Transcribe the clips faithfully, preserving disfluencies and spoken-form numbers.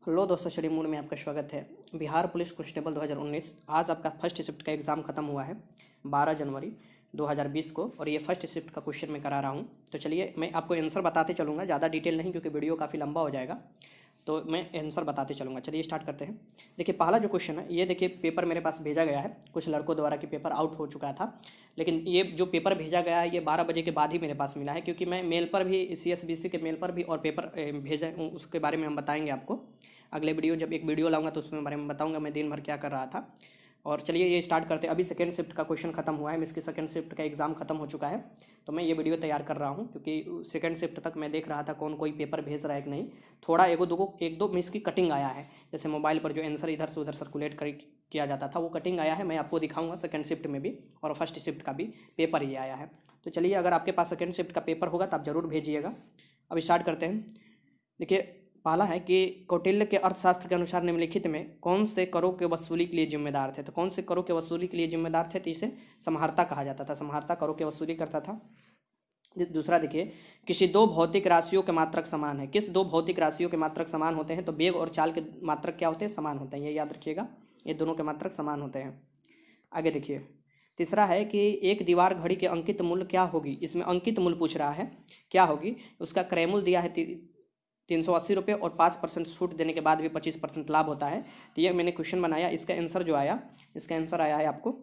Hello दोस्तों, study mood में आपका स्वागत है। बिहार पुलिस कांस्टेबल दो हज़ार उन्नीस आज आपका फर्स्ट शिफ्ट का एग्ज़ाम खत्म हुआ है बारह जनवरी दो हज़ार बीस को, और ये फर्स्ट शिफ्ट का क्वेश्चन मैं करा रहा हूँ। तो चलिए मैं आपको आंसर बताते चलूँगा, ज़्यादा डिटेल नहीं क्योंकि वीडियो काफ़ी लंबा हो जाएगा, तो मैं आंसर बताते चलूँगा। चलिए स्टार्ट करते हैं। देखिए पहला जो क्वेश्चन है ये देखिए, पेपर मेरे पास भेजा गया है कुछ लड़कों द्वारा कि पेपर आउट हो चुका था, लेकिन ये जो पेपर भेजा गया है ये बारह बजे के बाद ही मेरे पास मिला है, क्योंकि मैं मेल पर भी सी एस बी सी के मेल पर भी और पेपर भेजा, उसके बारे में हम बताएंगे आपको अगले वीडियो, जब एक वीडियो लाऊंगा तो उसमें बारे में बताऊंगा मैं दिन भर क्या कर रहा था। और चलिए ये स्टार्ट करते हैं। अभी सेकेंड शिफ्ट का क्वेश्चन खत्म हुआ है, इसकी सेकेंड शिफ्ट का एग्जाम खत्म हो चुका है, तो मैं ये वीडियो तैयार कर रहा हूँ क्योंकि सेकेंड शिफ्ट तक मैं देख रहा था कौन कोई पेपर भेज रहा है कि नहीं। थोड़ा एक दो एक दो मिस की कटिंग आया है, जैसे मोबाइल पर जो आंसर इधर से उधर सर्कुलेट कर किया जाता था वो कटिंग आया है, मैं आपको दिखाऊंगा सेकेंड शिफ्ट में भी, और फर्स्ट शिफ्ट का भी पेपर ये आया है। तो चलिए अगर आपके पास सेकेंड शिफ्ट का पेपर होगा तो आप जरूर भेजिएगा। अब स्टार्ट करते हैं। देखिए पहला है कि कौटिल्य के अर्थशास्त्र के अनुसार निम्नलिखित में कौन से करों के वसूली के लिए जिम्मेदार थे। तो कौन से करों के वसूली के लिए जिम्मेदार थे, तो इसे समहर्ता कहा जाता था। समहर्ता करों के वसूली करता था। दूसरा देखिए, किसी दो भौतिक राशियों के मात्रक समान है। किस दो भौतिक राशियों के मात्रक समान होते हैं, तो वेग और चाल के मात्रक क्या होते हैं, समान होते हैं, ये याद रखिएगा, ये दोनों के मात्रक समान होते हैं। आगे देखिए, तीसरा है कि एक दीवार घड़ी के अंकित मूल्य क्या होगी। इसमें अंकित मूल्य पूछ रहा है, क्या होगी। उसका क्रय मूल्य दिया है तीन सौ अस्सी रुपये, और पाँच परसेंट छूट देने के बाद भी पच्चीस परसेंट लाभ होता है। तो ये मैंने क्वेश्चन बनाया, इसका आंसर जो आया, इसका आंसर आया है आपको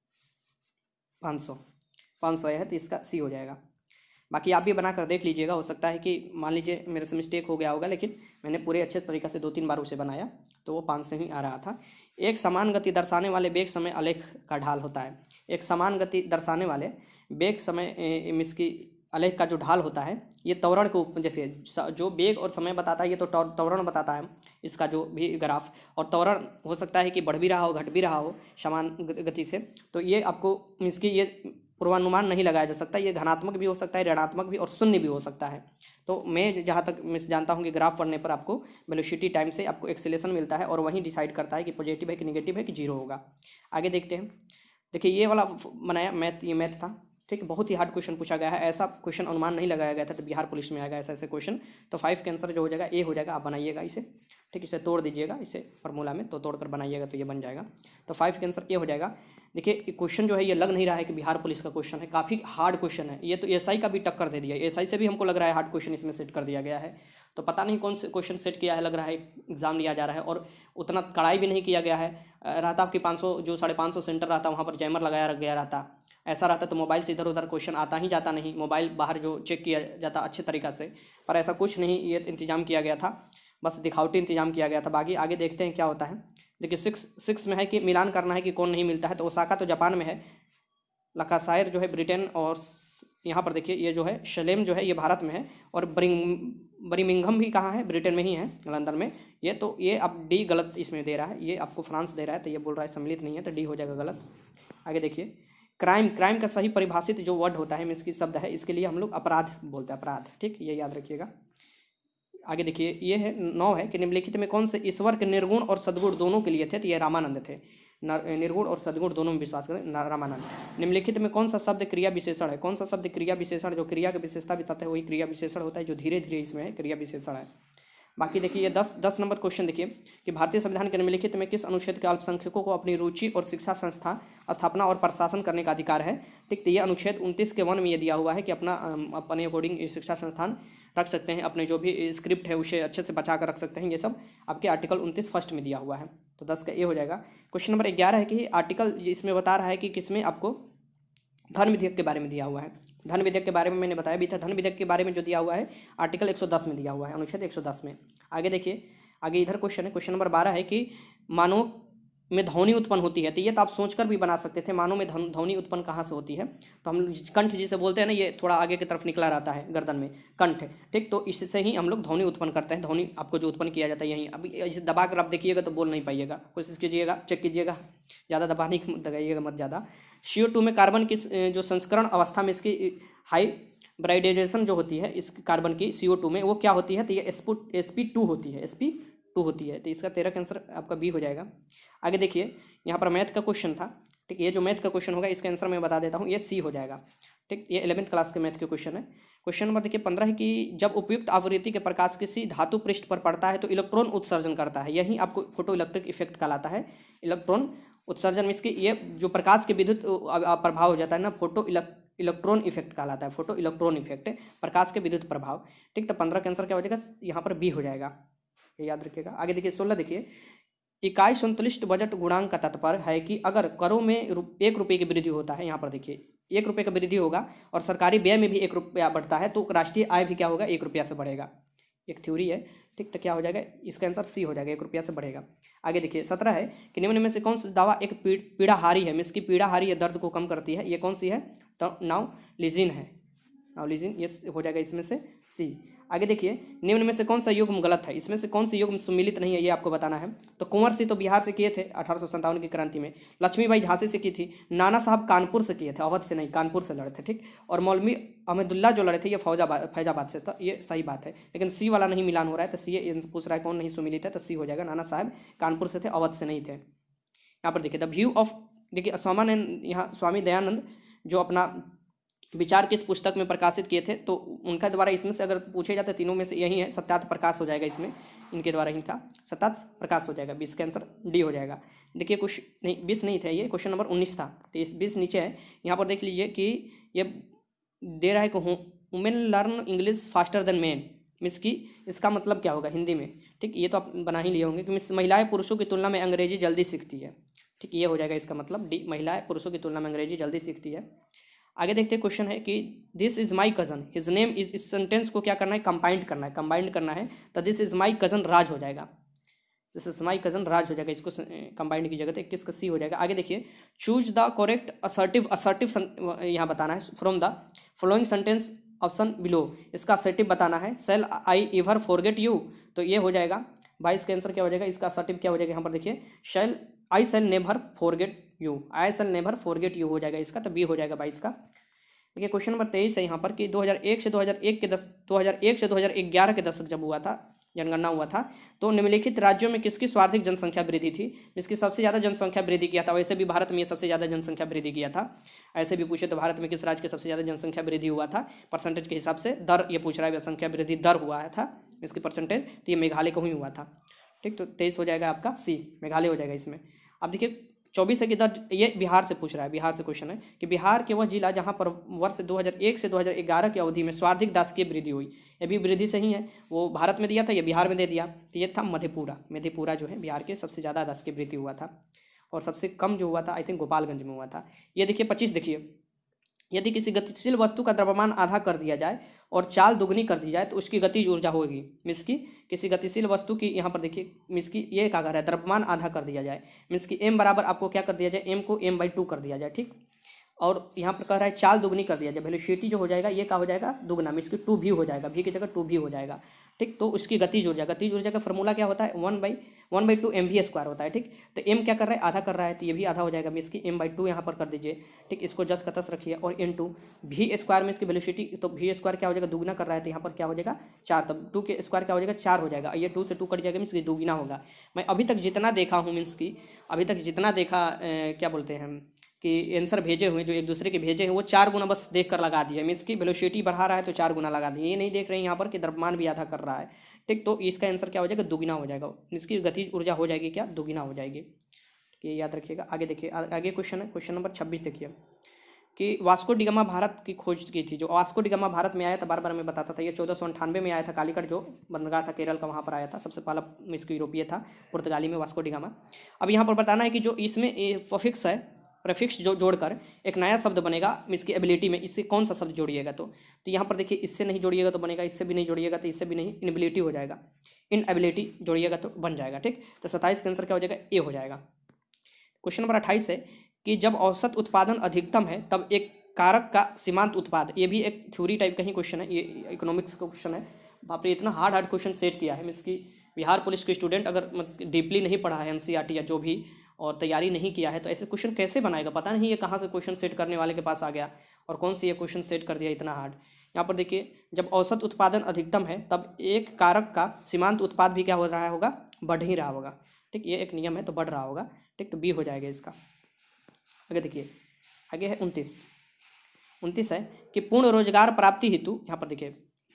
पाँच सौ पाँच सौ आया है, तो इसका सी हो जाएगा। बाकी आप भी बना कर देख लीजिएगा, हो सकता है कि मान लीजिए मेरे से मिस्टेक हो गया होगा, लेकिन मैंने पूरे अच्छे तरीक़े से दो तीन बार उसे बनाया तो वो पाँच से ही आ रहा था। एक समान गति दर्शाने वाले वेग समय आलेख का ढाल होता है। एक समान गति दर्शाने वाले वेग समय इसकी आलेख का जो ढाल होता है, ये त्वरण को, जैसे जो वेग और समय बताता है ये तो त्वरण बताता है, इसका जो भी ग्राफ, और त्वरण हो सकता है कि बढ़ भी रहा हो घट भी रहा हो समान गति से, तो ये आपको इसकी ये पूर्वानुमान नहीं लगाया जा सकता। ये धनात्मक भी हो सकता है, ऋणात्मक भी, और शून्य भी हो सकता है। तो मैं जहाँ तक मैं जानता हूँ कि ग्राफ पढ़ने पर आपको वेलोसिटी टाइम से आपको एक्सेलेरेशन मिलता है, और वहीं डिसाइड करता है कि पॉजिटिव है कि निगेटिव है कि जीरो होगा। आगे देखते हैं। देखिए ये वाला बनाया मैथ, ये मैथ था, ठीक, बहुत ही हार्ड क्वेश्चन पूछा गया है। ऐसा क्वेश्चन अनुमान नहीं लगाया गया था तो बिहार पुलिस में आएगा ऐसा ऐसे क्वेश्चन। तो फाइव का आंसर जो हो जाएगा ए हो जाएगा। आप बनाइएगा इसे, ठीक, इसे तोड़ दीजिएगा, इसे फार्मूला में तो तोड़कर बनाइएगा तो ये बन जाएगा। तो फाइव का आंसर ए हो जाएगा। देखिए क्वेश्चन जो है ये लग नहीं रहा है कि बिहार पुलिस का क्वेश्चन है, काफ़ी हार्ड क्वेश्चन है ये, तो एसआई का भी टक्कर दे दिया। एसआई से भी हमको लग रहा है हार्ड क्वेश्चन इसमें सेट कर दिया गया है, तो पता नहीं कौन से क्वेश्चन सेट किया है, लग रहा है एग्जाम लिया जा रहा है, और उतना कड़ाई भी नहीं किया गया है। रहता आपकी पाँच सौ जो साढ़े पाँच सौ सेंटर रहता वहाँ पर जैमर लगाया गया रहता, ऐसा रहता तो मोबाइल से इधर उधर क्वेश्चन आता ही जाता नहीं, मोबाइल बाहर जो चेक किया जाता अच्छे तरीक़ा से, पर ऐसा कुछ नहीं, ये इंतजाम किया गया था, बस दिखावटी इंतजाम किया गया था। बाकी आगे देखते हैं क्या होता है। देखिए सिक्स सिक्स में है कि मिलान करना है कि कौन नहीं मिलता है, तो ओसाका तो जापान में है, लकाशायर जो है ब्रिटेन, और यहाँ पर देखिए ये जो है शलेम जो है ये भारत में है, और बरिंग बरिमिंघम भी कहाँ है, ब्रिटेन में ही है, लंदन में। ये तो ये अब डी गलत इसमें दे रहा है, ये आपको फ्रांस दे रहा है, तो ये बोल रहा है सम्मिलित नहीं है, तो डी हो जाएगा गलत। आगे देखिए, क्राइम क्राइम का सही परिभाषित जो वर्ड होता है इसकी शब्द है, इसके लिए हम लोग अपराध बोलते हैं, अपराध, ठीक, ये याद रखिएगा। आगे देखिए ये है नौ है कि निम्नलिखित में कौन से ईश्वर के निर्गुण और सद्गुण दोनों के लिए थे, तो ये रामानंद थे। निर्गुण और सद्गुण दोनों में विश्वास करें, रामानंद। निम्नलिखित में कौन सा शब्द क्रिया विशेषण है। कौन सा शब्द क्रिया विशेषण, जो क्रिया की विशेषता बताता है वही क्रिया विशेषण होता है, जो धीरे धीरे इसमें है क्रिया विशेषण है। बाकी देखिए ये दस दस नंबर क्वेश्चन देखिए कि भारतीय संविधान के निम्नलिखित में किस अनुच्छेद के अल्पसंख्यकों को अपनी रुचि और शिक्षा संस्था स्थापना और प्रशासन करने का अधिकार है, ठीक। तो ये अनुच्छेद उनतीस के वन में ये दिया हुआ है कि अपना अपने अकॉर्डिंग शिक्षा संस्थान रख सकते हैं, अपने जो भी स्क्रिप्ट है उसे अच्छे से बचा कर रख सकते हैं, ये सब आपके आर्टिकल उनतीस फर्स्ट में दिया हुआ है। तो दस का ए हो जाएगा। क्वेश्चन नंबर ग्यारह है कि आर्टिकल इसमें बता रहा है कि किसमें आपको धन विधेयक के बारे में दिया हुआ है। धन विधेयक के बारे में मैंने बताया भी था, धन विधेयक के बारे में जो दिया हुआ है आर्टिकल एक सौ दस में दिया हुआ है, अनुच्छेद एक सौ दस में। आगे देखिए, आगे इधर क्वेश्चन है, क्वेश्चन नंबर बारह है कि मानव में ध्वनि उत्पन्न होती है, तो ये तो आप सोचकर भी बना सकते थे, मानव में ध्वनि उत्पन्न कहाँ से होती है, तो हम कंठ जिसे बोलते हैं ना, ये थोड़ा आगे की तरफ निकला रहता है गर्दन में, कंठ, ठीक, तो इससे ही हम लोग ध्वनि उत्पन्न करते हैं। ध्वनि आपको जो उत्पन्न किया जाता है यहीं, अभी इसे दबा कर आप देखिएगा तो बोल नहीं पाइएगा, कोशिश कीजिएगा, चेक कीजिएगा, ज़्यादा दबाने की दबाइएगा मत ज़्यादा। सी ओ टू में कार्बन की जो संस्करण अवस्था में इसकी हाइब्रिडाइजेशन जो होती है इस कार्बन की सी ओ टू में, वो क्या होती है, तो ये एस पी टू होती है, एस पी टू होती है, तो इसका तेरह का आंसर आपका बी हो जाएगा। आगे देखिए यहाँ पर मैथ का क्वेश्चन था, ठीक, ये जो मैथ का क्वेश्चन होगा इसका आंसर मैं बता देता हूँ, ये सी हो जाएगा। ठीक, ये इलेवेंथ क्लास के मैथ के क्वेश्चन है। क्वेश्चन नंबर देखिए पंद्रह है कि जब उपयुक्त आवृत्ति के प्रकाश किसी धातु पृष्ठ पर पड़ता है तो इलेक्ट्रॉन उत्सर्जन करता है, यही आपको फोटो इलेक्ट्रिक इफेक्ट कहलाता है। इलेक्ट्रॉन उत्सर्जन मीन्स कि ये जो प्रकाश के विद्युत प्रभाव हो जाता है ना, फोटो इलेक्ट्रॉन इफेक्ट कहलाता है, फोटो इलेक्ट्रॉन इफेक्ट, प्रकाश के विद्युत प्रभाव। ठीक, तो पंद्रह का आंसर क्या हो जाएगा यहाँ पर बी हो जाएगा, ये याद रखिएगा। आगे देखिए सोलह देखिए, इकाई संतुलित बजट गुणांक का तात्पर्य है कि अगर करों में एक रुपये की वृद्धि होता है, यहाँ पर देखिए एक रुपये का वृद्धि होगा और सरकारी व्यय में भी एक रुपया बढ़ता है तो राष्ट्रीय आय भी क्या होगा, एक रुपया से बढ़ेगा। एक थ्योरी है, ठीक, तो क्या हो जाएगा इसका आंसर सी हो जाएगा, एक रुपया से बढ़ेगा। आगे देखिए सत्रह है कि निम्न में से कौन सी दवा एक पीड़ाहारी है, मीन्स की पीड़ाहारी है, दर्द को कम करती है, ये कौन सी है, तो नाउलिजिन है, नाउलिजिन, ये हो जाएगा इसमें से सी। आगे देखिए निम्न में से कौन सा युग्म गलत है, इसमें से कौन सी युग्म सुमिलित नहीं है, ये आपको बताना है। तो कुंवर सिंह तो बिहार से किए थे अठारह सौ संतावन की क्रांति में, लक्ष्मीबाई झांसी से की थी, नाना साहब कानपुर से किए थे, अवध से नहीं कानपुर से लड़े थे, ठीक, और मौलवी अहमदुल्ला जो लड़े थे ये फौजाबाद फैजाबाद से, तो ये सही बात है, लेकिन सी वाला नहीं मिलान हो रहा है, तो सी ये पूछ रहा है कौन नहीं सुमिलित है, तो सी हो जाएगा, नाना साहब कानपुर से थे, अवध से नहीं थे। यहाँ पर देखिए द व्यू ऑफ, देखिए स्वामानंद, यहाँ स्वामी दयानंद जो अपना विचार किस पुस्तक में प्रकाशित किए थे, तो उनका द्वारा इसमें से अगर पूछे जाते तीनों में से यही है, सत्यार्थ प्रकाश हो जाएगा इसमें, इनके द्वारा इनका सत्यार्थ प्रकाश हो जाएगा, बीस का आंसर डी हो जाएगा। देखिए कुछ नहीं, बीस नहीं था, ये क्वेश्चन नंबर उन्नीस था, तो इस बीस नीचे है। यहाँ पर देख लीजिए कि ये दे रहा है कि women learn English faster than man, means की इसका मतलब क्या होगा हिंदी में, ठीक, ये तो आप बना ही लिए होंगे कि मिस महिलाएं पुरुषों की तुलना में अंग्रेजी जल्दी सीखती है, ठीक, ये हो जाएगा इसका मतलब डी, महिलाएं पुरुषों की तुलना में अंग्रेजी जल्दी सीखती है। आगे देखते हैं क्वेश्चन है कि this is my cousin his name is, इस सेंटेंस को क्या करना है, कंबाइंड करना है, कंबाइंड करना है, तो this is my cousin Raj हो जाएगा, this is my cousin Raj हो जाएगा, इसको कंबाइंड की जगह तो इक्कीस का सी हो जाएगा। आगे देखिए choose the correct assertive, assertive यहाँ बताना है from the following sentence option below, इसका असर्टिव बताना है, shall I ever forget you, तो ये हो जाएगा बाईस का आंसर क्या हो जाएगा, इसका असर्टिव क्या हो जाएगा, यहाँ पर देखिए shall I shall never forget you, I shall never forget you हो जाएगा इसका, तो बी हो जाएगा बाईस का। देखिए क्वेश्चन नंबर तेईस है यहाँ पर कि दो हज़ार एक से दो हज़ार एक के दस दो हज़ार एक से दो हज़ार ग्यारह के दशक जब हुआ था, जनगणना हुआ था, तो निम्नलिखित राज्यों में किसकी सर्वाधिक जनसंख्या वृद्धि थी, इसकी सबसे ज़्यादा जनसंख्या वृद्धि किया था, वैसे भी भारत में ये सबसे ज़्यादा जनसंख्या वृद्धि किया था, ऐसे भी पूछे तो भारत में किस राज्य की सबसे ज़्यादा जनसंख्या वृद्धि हुआ था, परसेंटेज के हिसाब से दर ये पूछ रहा है, जनसंख्या वृद्धि दर हुआ था इसकी परसेंटेज, तो ये मेघालय को ही हुआ था, ठीक, तो तेईस हो जाएगा आपका सी, मेघालय हो जाएगा इसमें। अब देखिए चौबीस है कि दर, ये बिहार से पूछ रहा है, बिहार से क्वेश्चन है कि बिहार के वह जिला जहां पर वर्ष दो हज़ार एक से दो हज़ार ग्यारह की अवधि में सर्वाधिक दासकीय वृद्धि हुई, ये भी वृद्धि सही है, वो भारत में दिया था, ये बिहार में दे दिया, तो ये था मधेपुरा, मधेपुरा जो है बिहार के सबसे ज़्यादा दासकीय वृद्धि हुआ था, और सबसे कम जो हुआ था आई थिंक गोपालगंज में हुआ था। ये देखिए पच्चीस देखिए, यदि किसी गतिशील वस्तु का द्रव्यमान आधा कर दिया जाए और चाल दुगनी कर दी जाए तो उसकी गतिज ऊर्जा होगी, मीन्स की किसी गतिशील वस्तु की, यहाँ पर देखिए मीन्स की ये क्या कर रहा है, द्रव्यमान आधा कर दिया जाए, मीन्स की एम बराबर आपको क्या कर दिया जाए, एम को एम बाई टू कर दिया जाए, ठीक, और यहाँ पर कह रहा है चाल दुगनी कर दिया जाए, वेलोसिटी जो हो जाएगा ये क्या हो जाएगा, दुगना, मीन्स की टू भी हो जाएगा, भी की जगह टू भी हो जाएगा, ठीक, तो उसकी गतिज ऊर्जा, गतिज ऊर्जा का फॉर्मूला क्या होता है, one by one by two M V square होता है, ठीक, तो एम क्या कर रहा है, आधा कर रहा है, तो ये भी आधा हो जाएगा, मीन्स की एम बाई टू यहाँ पर कर दीजिए, ठीक, इसको जस का तस रखिए, और इन टू भी स्क्वायर में इसकी वेलोसिटी, तो भी स्क्वायर क्या हो जाएगा, दुगना कर रहा है, तो यहाँ पर क्या हो जाएगा चार, तब टू के स्क्वायर क्या हो जाएगा, चार हो जाएगा, ये टू से टू कट जाएगा, मीन्स की दुगना होगा। मैं अभी तक जितना देखा हूँ, मीन्स की अभी तक जितना देखा क्या बोलते हैं कि आंसर भेजे हुए जो एक दूसरे के भेजे हैं वो चार गुना बस देख कर लगा दिया, मीन्स की वेलोसिटी बढ़ा रहा है तो चार गुना लगा दिया, ये नहीं देख रहे हैं यहाँ पर कि द्रव्यमान भी आधा कर रहा है, ठीक, तो इसका आंसर क्या हो जाएगा, दुगुना हो जाएगा, इसकी गतिज ऊर्जा हो जाएगी क्या, दुगुना हो जाएगी, ये याद रखिएगा। आगे देखिए, आगे क्वेश्चन है, क्वेश्चन नंबर छब्बीस देखिए कि वास्को डी गामा भारत की खोज की थी, जो वास्को डी गामा भारत में आया था, बार बार मैं बताता था, ये चौदह सौ अंठानवे में आया था, कालीकट जो बंदरगाह था केरल का वहाँ पर आया था, सबसे पहला इसको यूरोपीय था, पुर्तगाली में वास्को डी गामा। अब यहाँ पर बताना है कि जो इसमें प्रीफिक्स है, प्रीफिक्स जो जोड़कर एक नया शब्द बनेगा, इसकी एबिलिटी में इससे कौन सा शब्द जोड़िएगा, तो तो यहाँ पर देखिए इससे नहीं जोड़िएगा तो बनेगा, इससे भी नहीं जोड़िएगा तो इससे भी नहीं, इनएबिलिटी हो जाएगा, इनएबिलिटी जोड़िएगा तो बन जाएगा, ठीक, तो सत्ताईस का आंसर क्या हो जाएगा, ए हो जाएगा। क्वेश्चन नंबर अट्ठाईस है कि जब औसत उत्पादन अधिकतम है तब एक कारक का सीमांत उत्पाद, ये भी एक थ्योरी टाइप का ही क्वेश्चन है, ये इकोनॉमिक्स का क्वेश्चन है, बाप रे इतना हार्ड हार्ड क्वेश्चन सेट किया है, मीन्स की बिहार पुलिस के स्टूडेंट अगर डीपली नहीं पढ़ा है एनसीईआरटी या जो भी और तैयारी नहीं किया है तो ऐसे क्वेश्चन कैसे बनाएगा, पता नहीं ये कहाँ से क्वेश्चन सेट करने वाले के पास आ गया और कौन सी ये क्वेश्चन सेट कर दिया इतना हार्ड। यहाँ पर देखिए जब औसत उत्पादन अधिकतम है तब एक कारक का सीमांत उत्पाद भी क्या हो रहा होगा, बढ़ ही रहा होगा, ठीक, ये एक नियम है तो बढ़ रहा होगा, ठीक, तो बी हो जाएगा इसका। आगे देखिए, आगे है उनतीस, उनतीस है कि पूर्ण रोजगार प्राप्ति हेतु, यहाँ पर देखिए,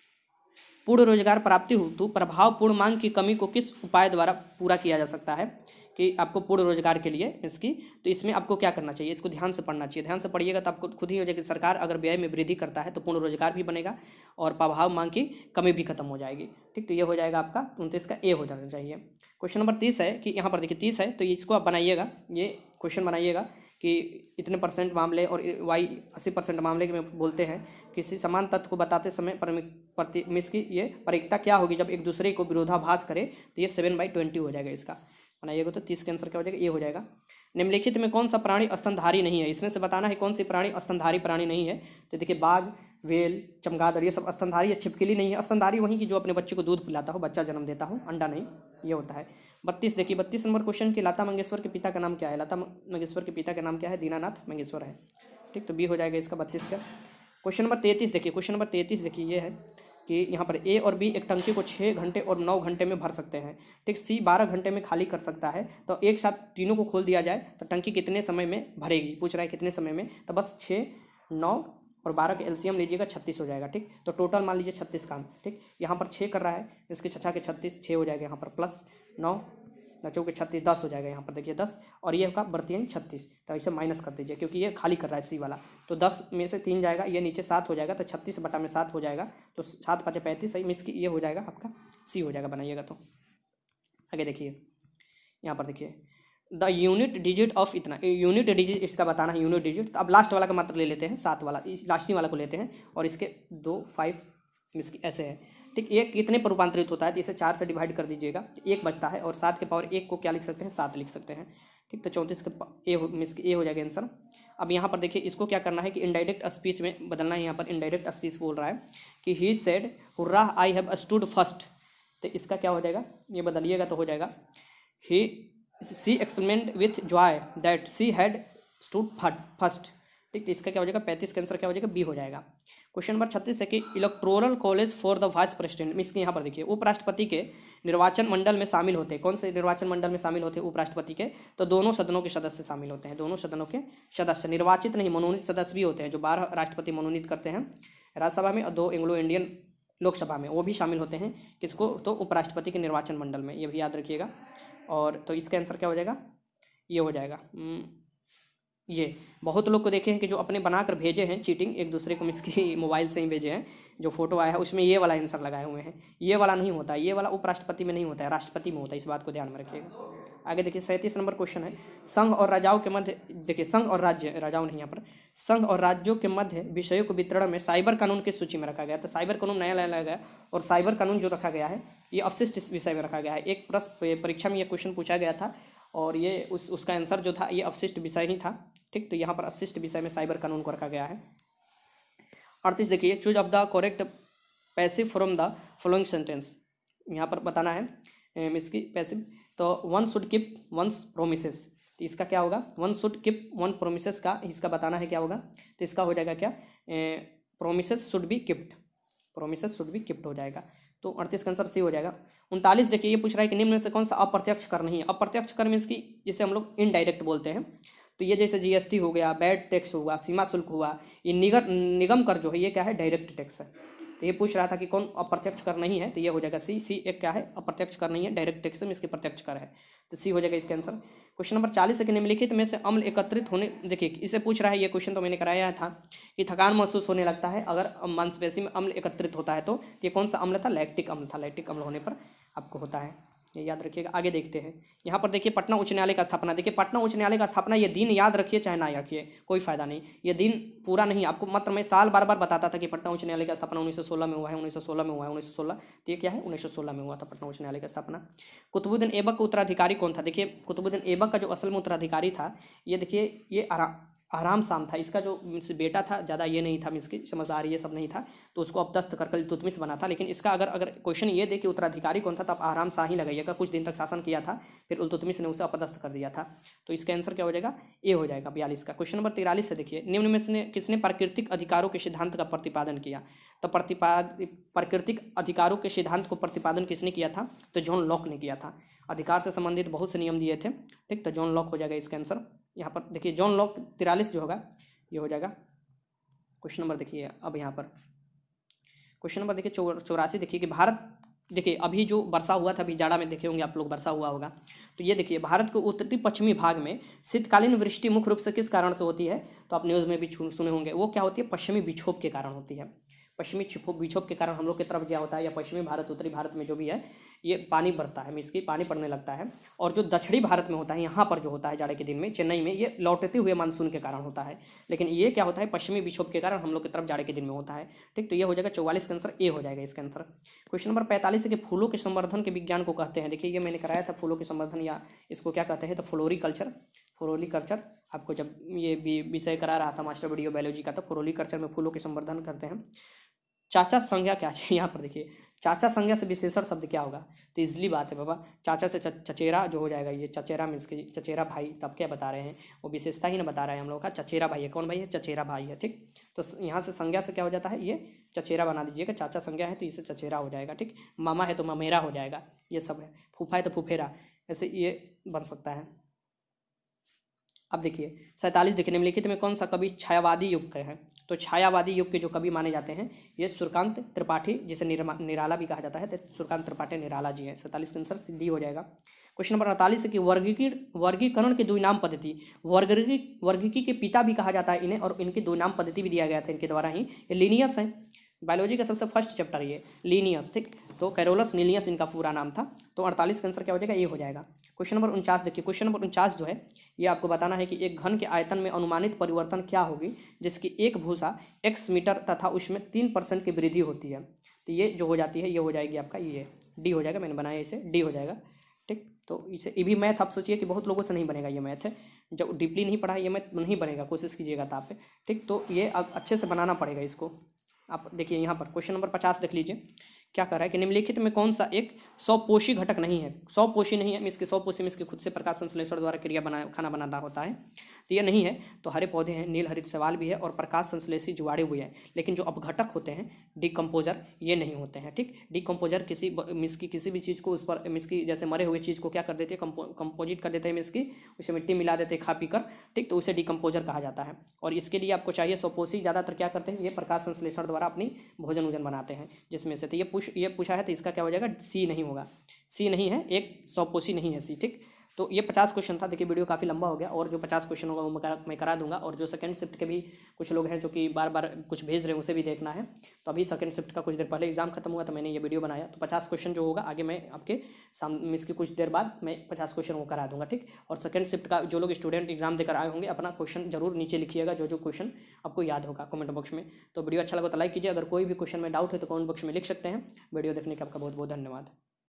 पूर्ण रोजगार प्राप्ति हेतु प्रभावपूर्ण मांग की कमी को किस उपाय द्वारा पूरा किया जा सकता है, कि आपको पूर्ण रोजगार के लिए इसकी, तो इसमें आपको क्या करना चाहिए, इसको ध्यान से पढ़ना चाहिए। ध्यान से पढ़िएगा तो आपको खुद ही हो जाएगा कि सरकार अगर व्यय में वृद्धि करता है तो पूर्ण रोजगार भी बनेगा और प्रभाव मांग की कमी भी खत्म हो जाएगी। ठीक, तो ये हो जाएगा आपका उनतीस का ए हो जाना चाहिए। क्वेश्चन नंबर तीस है कि यहाँ पर देखिए तीस है तो इसको आप बनाइएगा, ये क्वेश्चन बनाइएगा कि इतने परसेंट मामले और वाई अस्सी परसेंट मामले में बोलते हैं किसी समान तत्व को बताते समय प्रति मिस की ये परिकता क्या होगी जब एक दूसरे को विरोधाभास करे, तो ये सेवन बाई ट्वेंटी हो जाएगा। इसका बनाइएगा तो तीस के आंसर क्या हो जाएगा, ये हो जाएगा। निम्नलिखित में कौन सा प्राणी स्तनधारी नहीं है, इसमें से बताना है कौन सी प्राणी स्तनधारी प्राणी नहीं है। तो देखिए बाघ, वेल, चमगादड़ ये सब स्तनधारी है, छिपकली नहीं है। स्तनधारी वहीं की जो अपने बच्चे को दूध पिलाता हो, बच्चा जन्म देता हो, अंडा नहीं, ये होता है। बत्तीस देखिए, बत्तीस नंबर क्वेश्चन की लता मंगेशकर के पिता का नाम क्या है। लता मंगेशकर के पिता का नाम क्या है, दीनानाथ मंगेशकर है। ठीक, तो बी हो जाएगा इसका बत्तीस का। क्वेश्चन नंबर तैंतीस देखिए, क्वेश्चन नंबर तैंतीस देखिए ये है कि यहाँ पर ए और बी एक टंकी को छः घंटे और नौ घंटे में भर सकते हैं। ठीक, सी बारह घंटे में खाली कर सकता है, तो एक साथ तीनों को खोल दिया जाए तो टंकी कितने समय में भरेगी, पूछ रहा है कितने समय में। तो बस छः, नौ और बारह के एलसीएम लीजिएगा, छत्तीस हो जाएगा। ठीक, तो टोटल मान लीजिए छत्तीस काम। ठीक, यहाँ पर छः कर रहा है, इसके छछा के छत्तीस, छः हो जाएगा यहाँ पर, प्लस नौ नचो के छत्तीस, दस हो जाएगा यहाँ पर देखिए दस, और ये का बर्तियन छत्तीस, तो इसे माइनस कर दीजिए क्योंकि ये खाली कर रहा है सी वाला। तो दस में से तीन जाएगा, ये नीचे सात हो जाएगा, तो छत्तीस बटा में सात हो जाएगा, तो सात पाँच पैंतीस, सही मिस की ये हो जाएगा आपका सी हो जाएगा। बनाइएगा तो आगे देखिए, यहाँ पर देखिए द यूनिट डिजिट ऑफ इतना, यूनिट डिजिट इसका बताना है, यूनिट डिजिट। तो अब लास्ट वाला का मात्र ले लेते हैं, सात वाला, इस लास्टी वाला को लेते हैं, और इसके दो फाइव मिस की ऐसे है। ठीक, एक कितने पर रूपांतरित होता है, तो इसे चार से डिवाइड कर दीजिएगा, एक बचता है, और सात के पावर एक को क्या लिख सकते हैं, सात लिख सकते हैं। ठीक, तो चौंतीस का ए हो मिस ए हो जाएगा आंसर। अब यहाँ पर देखिए इसको क्या करना है कि इनडायरेक्ट स्पीच में बदलना है। यहाँ पर इनडायरेक्ट स्पीच बोल रहा है कि he said hurrah I have stood first, तो इसका क्या हो जाएगा, ये बदलिएगा तो हो जाएगा ही she experiment with joy that she had stood first. ठीक, तो इसका क्या हो जाएगा, पैंतीस का आंसर क्या हो जाएगा, बी हो जाएगा। क्वेश्चन नंबर छत्तीस है कि electoral college for the vice president, इसके यहाँ पर देखिए उपराष्ट्रपति के निर्वाचन मंडल में शामिल होते हैं। कौन से निर्वाचन मंडल में शामिल होते हैं उपराष्ट्रपति के, तो दोनों सदनों के सदस्य शामिल होते हैं, दोनों सदनों के सदस्य, निर्वाचित नहीं मनोनीत सदस्य भी होते हैं, जो बारह राष्ट्रपति मनोनीत करते हैं राज्यसभा में और दो एंग्लो इंडियन लोकसभा में, वो भी शामिल होते हैं किसको, तो उपराष्ट्रपति के निर्वाचन मंडल में, ये भी याद रखिएगा। और तो इसका आंसर क्या हो जाएगा, ये हो जाएगा। ये बहुत लोग को देखे हैं कि जो अपने बनाकर भेजे हैं चीटिंग, एक दूसरे को मिसकी मोबाइल से ही भेजे हैं, जो फोटो आया है उसमें ये वाला आंसर लगाए हुए हैं, ये वाला नहीं होता है, ये वाला उपराष्ट्रपति में नहीं होता है, राष्ट्रपति में होता है, इस बात को ध्यान में रखिएगा। आगे देखिए सैंतीस नंबर क्वेश्चन है, संघ और राजाओं के मध्य, देखिए संघ और राज्य, राजाओं नहीं यहाँ पर, संघ और राज्यों के मध्य विषयों को वितरण में साइबर कानून किस सूची में रखा गया। तो साइबर कानून नया लाया गया, और साइबर कानून जो रखा गया है ये अवशिष्ट विषय में रखा गया है। एक प्रश्न परीक्षा में ये क्वेश्चन पूछा गया था, और ये उस उसका आंसर जो था ये अवशिष्ट विषय ही था। ठीक, तो यहाँ पर अवशिष्ट विषय में साइबर कानून को रखा गया है। अड़तीस देखिए, choose of the correct passive from the following sentence, यहाँ पर बताना है इसकी पैसिव, तो one should keep one's promises, तो इसका क्या होगा, one should keep one promises का इसका बताना है क्या होगा, तो इसका हो जाएगा क्या, promises should be kept, promises should be kept हो जाएगा। तो अड़तीस का आंसर सी हो जाएगा। उनतालीस देखिए, ये पूछ रहा है कि निम्न में से कौन सा अप्रत्यक्ष कर नहीं है। अप्रत्यक्ष कर मीन्स की जिसे हम लोग इनडायरेक्ट बोलते हैं, तो ये जैसे जीएसटी हो गया, वैट टैक्स हुआ, सीमा शुल्क हुआ, ये निगर निगम कर जो है ये क्या है, डायरेक्ट टैक्स है। तो ये पूछ रहा था कि कौन अप्रत्यक्ष कर नहीं है, तो ये हो जाएगा सी। सी एक क्या है, अप्रत्यक्ष कर नहीं है, डायरेक्ट टैक्स में इसके प्रत्यक्ष कर है, तो सी हो जाएगा इसका आंसर। क्वेश्चन नंबर चालीस है कि निम्नलिखित में से अम्ल एकत्रित होने, देखिए इसे पूछ रहा है, ये क्वेश्चन तो मैंने कराया था कि थकान महसूस होने लगता है अगर मांसपेशी में अम्ल एकत्रित होता है, तो ये कौन सा अम्ल था, लैक्टिक अम्ल था, लैक्टिक अम्ल होने पर आपको होता है, ये याद रखिएगा। आगे देखते हैं, यहाँ पर देखिए पटना उच्च न्यायालय का स्थापना, देखिए पटना उच्च न्यायालय का स्थापना, ये दिन याद रखिए चाहे ना रखिए कोई फायदा नहीं, ये दिन पूरा नहीं, आपको मात्र मैं साल बार बार बताता था कि पटना उच्च न्यायालय का स्थापना उन्नीस सौ सोलह में हुआ है, उन्नीस सौ सोलह में हुआ है, उन्नीस सौ सोलह, तो ये क्या है, उन्नीस सौ सोलह में हुआ था पटना उच्च न्यायालय का स्थापना। कुतुबुद्दीन ऐबक का उत्तराधिकारी कौन था, देखिए कुतुबुद्दीन ऐबक का जो असल में उत्तराधिकारी था, ये देखिए ये आराम आराम शाम था, इसका जो बेटा था ज़्यादा ये नहीं था, इसकी समझदार ये सब नहीं था, तो उसको अपदस्थ कर कर इल्तुतमिश बना था। लेकिन इसका अगर अगर क्वेश्चन ये दे कि उत्तराधिकारी कौन था, तो आप आराम शाह ही लगाइएगा, कुछ दिन तक शासन किया था, फिर इल्तुतमिश ने उसे अपदस्थ कर दिया था, तो इसका आंसर क्या हो जाएगा, ए हो जाएगा बयालीस का। क्वेश्चन नंबर तिरालीस से देखिए, निम्न में से किसने प्राकृतिक अधिकारों के सिद्धांत का प्रतिपादन किया, तो प्रतिपाद प्राकृतिक अधिकारों के सिद्धांत को प्रतिपादन किसने किया था, तो जॉन लॉक ने किया था। अधिकार से संबंधित बहुत से नियम दिए थे, ठीक, तो जॉन लॉक हो जाएगा इसका आंसर। यहाँ पर देखिए जॉन लॉक तिरालीस जो होगा ये हो जाएगा क्वेश्चन नंबर देखिए अब यहाँ पर क्वेश्चन नंबर देखिए चौ चौरासी देखिए कि भारत, देखिए अभी जो वर्षा हुआ था, अभी जाड़ा में देखे होंगे आप लोग वर्षा हुआ होगा, तो ये देखिए भारत के उत्तरी पश्चिमी भाग में शीतकालीन वृष्टि मुख्य रूप से किस कारण से होती है, तो आप न्यूज़ में भी सुने होंगे, वो क्या होती है, पश्चिमी विक्षोभ के कारण होती है। पश्चिमी विक्षोभ के कारण हम लोग की तरफ क्या होता है, या पश्चिमी भारत उत्तरी भारत में जो भी है ये पानी बढ़ता है, मीन्स की पानी पड़ने लगता है। और जो दक्षिणी भारत में होता है, यहाँ पर जो होता है जाड़े के दिन में चेन्नई में, ये लौटते हुए मानसून के कारण होता है। लेकिन ये क्या होता है, पश्चिमी विक्षोभ के कारण हम लोग की तरफ जाड़े के दिन में होता है। ठीक, तो ये हो जाएगा चौवालीस का आंसर ए हो जाएगा इसका आंसर। क्वेश्चन नंबर पैंतालीस के फूलों के संवर्धन के विज्ञान को कहते हैं। देखिए ये मैंने कराया था, फूलों के संवर्धन या इसको क्या कहते हैं, तो फ्लोरिकल्चर। फ्लोरिकल्चर आपको जब ये विषय करा रहा था मास्टर वीडियो बायोलॉजी का, तो फ्लोरिकल्चर में फूलों के संवर्धन करते हैं। चाचा संज्ञा क्या है, यहाँ पर देखिए चाचा संज्ञा से विशेषण शब्द क्या होगा, तो इजली बात है बाबा, चाचा से चचेरा जो हो जाएगा, ये चचेरा मीन्स की चचेरा भाई, तब क्या बता रहे हैं, वो विशेषता ही ना बता रहे हैं हम लोग का, चचेरा भाई है। कौन भाई है, चचेरा भाई है। ठीक, तो यहाँ से संज्ञा से क्या हो जाता है, ये चचेरा बना दीजिएगा, चाचा संज्ञा है तो इसे चचेरा हो जाएगा। ठीक, मामा है तो ममेरा हो जाएगा, ये सब है। फूफा है तो फुफेरा, ऐसे ये बन सकता है। अब देखिए सैंतालीस देखिए निम्नलिखित में कौन सा कवि छायावादी युग के हैं, तो छायावादी युग के जो कवि माने जाते हैं ये सूर्यकांत त्रिपाठी, जिसे निराला भी कहा जाता है, तो सूर्यकांत त्रिपाठी निराला जी है। सैंतालीस का आंसर डी हो जाएगा। क्वेश्चन नंबर अड़तालीस की वर्गीकरण वर्गीकरण की द्विनाम पद्धति, वर्गी वर्गीकी के पिता भी कहा जाता है इन्हें, और इनकी द्विनाम पद्धति भी दिया गया था इनके द्वारा ही। ये लीनियस है, बायोलॉजी का सबसे फर्स्ट चैप्टर ये लीनियस। ठीक, तो कैरोलस लीनियस इनका पूरा नाम था। तो अड़तालीस का आंसर क्या हो जाएगा, ये हो जाएगा। क्वेश्चन नंबर उनचास देखिए, क्वेश्चन नंबर उनचास जो है ये आपको बताना है कि एक घन के आयतन में अनुमानित परिवर्तन क्या होगी जिसकी एक भूसा एक्स मीटर तथा उसमें तीन परसेंट की वृद्धि होती है। तो ये जो हो जाती है ये हो जाएगी आपका ये डी हो जाएगा, मैंने बनाया इसे डी हो जाएगा। ठीक, तो इसे ये भी मैथ आप सोचिए कि बहुत लोगों से नहीं बनेगा ये मैथ है, जब डीपली नहीं पढ़ा ये मैथ नहीं बनेगा, कोशिश कीजिएगा तो आप पे। ठीक, तो ये अच्छे से बनाना पड़ेगा इसको। आप देखिए यहाँ पर क्वेश्चन नंबर पचास देख लीजिए, क्या कर रहा है कि निम्नलिखित में कौन सा एक सौपोषी घटक नहीं है, सौपोषी नहीं है, मीन्स के सौपोषी मीन्स के खुद से प्रकाश संश्लेषण द्वारा क्रिया बना खाना बनाना होता है, तो ये नहीं है। तो हरे पौधे हैं, नील हरित शैवाल भी है, और प्रकाश संश्लेषी जुआड़े हुए हैं। लेकिन जो अपघटक होते हैं डिकम्पोजर, ये नहीं होते हैं। ठीक, डिकम्पोजर किसी मीन्स की किसी भी चीज़ को उस पर मीन्स की जैसे मरे हुए चीज़ को क्या कर देते हैं, कंपोजिट कर देते हैं, मीन्स की उसे मिट्टी मिला देते हैं खा पी कर। ठीक, तो उसे डिकम्पोजर कहा जाता है। और इसके लिए आपको चाहिए सौपोषी, ज़्यादातर क्या करते हैं, ये प्रकाश संश्लेषण द्वारा अपनी भोजन वोजन बनाते हैं जिसमें से। तो ये पूछ ये पूछा है, तो इसका क्या हो जाएगा, सी नहीं होगा, सी नहीं है, एक सौपोषी नहीं है सी। ठीक, तो ये पचास क्वेश्चन था। देखिए वीडियो काफ़ी लंबा हो गया, और जो पचास क्वेश्चन होगा वो मैं करा, मैं करा दूंगा। और जो सेकंड शिफ्ट के भी कुछ लोग हैं जो कि बार बार कुछ भेज रहे हैं, उसे भी देखना है। तो अभी सेकंड शिफ्ट का कुछ देर पहले एग्जाम खत्म हुआ तो मैंने ये वीडियो बनाया। तो पचास क्वेश्चन जो होगा आगे मैं आपके सामने इसके कुछ देर बाद मैं पचास क्वेश्चन वो करा दूंगा। ठीक, और सेकंड शिफ्ट का जो लोग स्टूडेंट एग्जाम देकर आए होंगे अपना क्वेश्चन जरूर नीचे लिखिएगा, जो जो क्वेश्चन आपको याद होगा कमेंट बॉक्स में। तो वीडियो अच्छा लगा तो लाइक कीजिए, अगर कोई भी क्वेश्चन में डाउट है तो कमेंट बॉक्स में लिख सकते हैं। वीडियो देखने का आपका बहुत बहुत धन्यवाद।